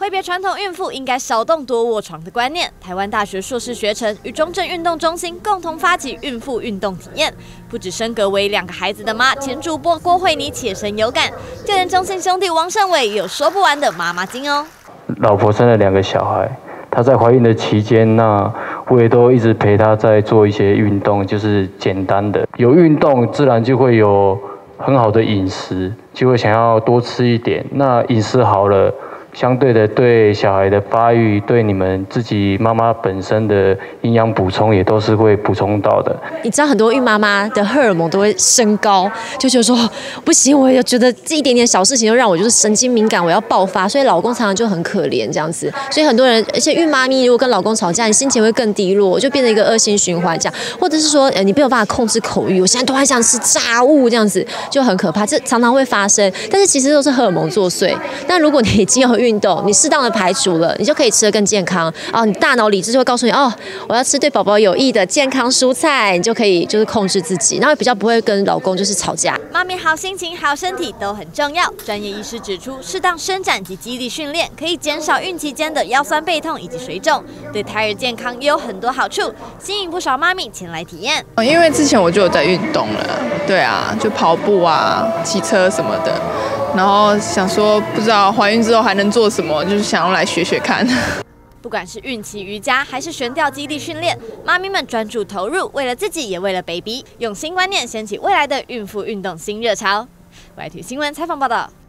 挥别传统孕妇应该少动多卧床的观念，台湾大学硕士学程与中正运动中心共同发起孕妇运动体验，不止升格为2个孩子的妈，前主播郭慧妮切身有感，就连中信兄弟王胜伟也有说不完的妈妈经哦。 老婆生了2个小孩，她在怀孕的期间，那我也都一直陪她在做一些运动，就是简单的。有运动，自然就会有很好的饮食，就会想要多吃一点。那饮食好了，相对的对小孩的发育，对你们自己妈妈本身的营养补充也都是会补充到的。 你知道很多孕妈妈的荷尔蒙都会升高，就觉得说不行，我也觉得这一点点小事情就让我就是神经敏感，我要爆发，所以老公常常就很可怜这样子。所以很多人，而且孕妈咪如果跟老公吵架，你心情会更低落，就变成一个恶性循环这样。或者是说，你没有办法控制口欲，我现在突然想吃炸物这样子，就很可怕，这常常会发生。但是其实都是荷尔蒙作祟。但如果你已经有运动，你适当的排除了，你就可以吃得更健康哦。你大脑理智就会告诉你，哦，我要吃对宝宝有益的健康蔬菜，你就可以就是控制自己，然后也比较不会跟老公就是吵架。 妈咪好心情、好身体都很重要。专业医师指出，适当伸展及肌力训练可以减少孕期间的腰酸背痛以及水肿，对胎儿健康也有很多好处，吸引不少妈咪前来体验。 因为之前我就有在运动了，对啊，就跑步啊、骑车什么的。然后想说，不知道怀孕之后还能做什么，就是想要来学学看。 不管是孕期瑜伽还是悬吊肌力训练，妈咪们专注投入，为了自己也为了 baby， 用新观念掀起未来的孕妇运动新热潮。YT 新闻采访报道。